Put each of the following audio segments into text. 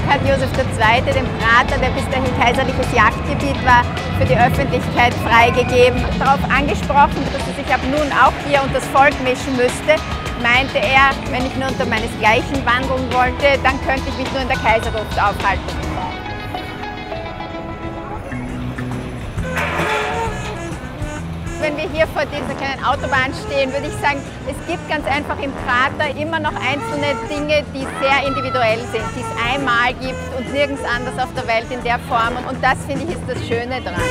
hat Josef II. Den Prater, der bis dahin kaiserliches Jagdgebiet war, für die Öffentlichkeit freigegeben. Darauf angesprochen, dass er sich ab nun auch hier unter das Volk mischen müsste, meinte er, wenn ich nur unter meinesgleichen wandeln wollte, dann könnte ich mich nur in der Kaisergruft aufhalten. Wenn wir hier vor dieser kleinen Autobahn stehen, würde ich sagen, es gibt ganz einfach im Prater immer noch einzelne Dinge, die sehr individuell sind, die es einmal gibt und nirgends anders auf der Welt in der Form. Und das, finde ich, ist das Schöne dran.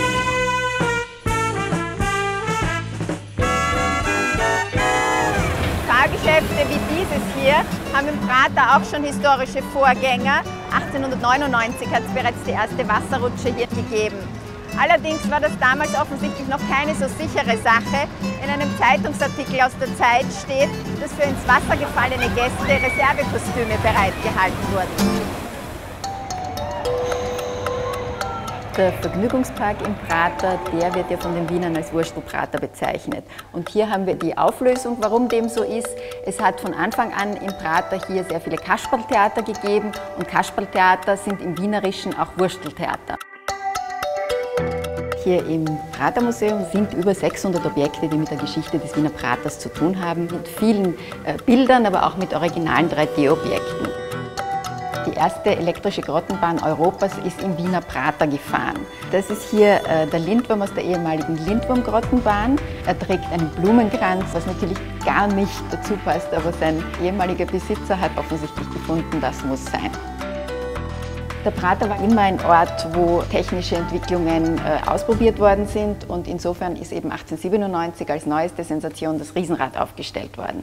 Fahrgeschäfte wie dieses hier haben im Prater auch schon historische Vorgänger. 1899 hat es bereits die erste Wasserrutsche hier gegeben. Allerdings war das damals offensichtlich noch keine so sichere Sache. In einem Zeitungsartikel aus der Zeit steht, dass für ins Wasser gefallene Gäste Reservekostüme bereitgehalten wurden. Der Vergnügungspark im Prater, der wird ja von den Wienern als Wurstelprater bezeichnet. Und hier haben wir die Auflösung, warum dem so ist. Es hat von Anfang an im Prater hier sehr viele Kasperltheater gegeben und Kasperltheater sind im Wienerischen auch Wursteltheater. Hier im Pratermuseum sind über 600 Objekte, die mit der Geschichte des Wiener Praters zu tun haben, mit vielen Bildern, aber auch mit originalen 3D-Objekten. Die erste elektrische Grottenbahn Europas ist im Wiener Prater gefahren. Das ist hier der Lindwurm aus der ehemaligen Lindwurm-Grottenbahn. Er trägt einen Blumenkranz, was natürlich gar nicht dazu passt, aber sein ehemaliger Besitzer hat offensichtlich gefunden, das muss sein. Der Prater war immer ein Ort, wo technische Entwicklungen ausprobiert worden sind und insofern ist eben 1897 als neueste Sensation das Riesenrad aufgestellt worden.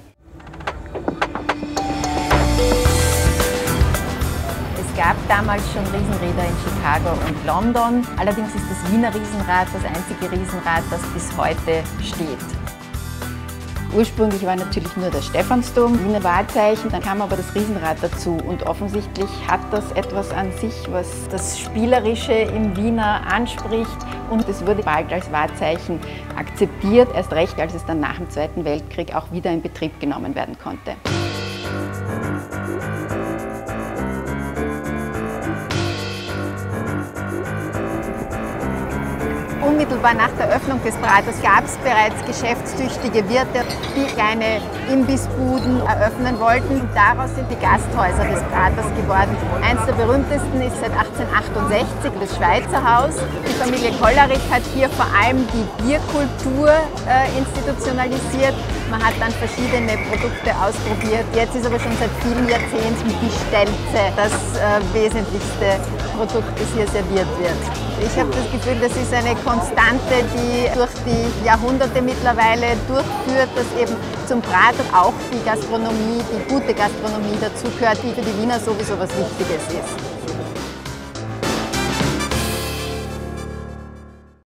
Es gab damals schon Riesenräder in Chicago und London, allerdings ist das Wiener Riesenrad das einzige Riesenrad, das bis heute steht. Ursprünglich war natürlich nur der Stephansdom Wiener Wahrzeichen, dann kam aber das Riesenrad dazu und offensichtlich hat das etwas an sich, was das Spielerische im Wiener anspricht und es wurde bald als Wahrzeichen akzeptiert, erst recht, als es dann nach dem Zweiten Weltkrieg auch wieder in Betrieb genommen werden konnte. Unmittelbar nach der Öffnung des Praters gab es bereits geschäftstüchtige Wirte, die kleine Imbissbuden eröffnen wollten. Und daraus sind die Gasthäuser des Praters geworden. Eins der berühmtesten ist seit 1868 das Schweizer Haus. Die Familie Kollerich hat hier vor allem die Bierkultur institutionalisiert. Man hat dann verschiedene Produkte ausprobiert. Jetzt ist aber schon seit vielen Jahrzehnten die Stelze das wesentlichste Produkt, das hier serviert wird. Ich habe das Gefühl, das ist eine Konstante, die durch die Jahrhunderte mittlerweile durchführt, dass eben zum Prater auch die Gastronomie, die gute Gastronomie dazugehört, die für die Wiener sowieso was Wichtiges ist.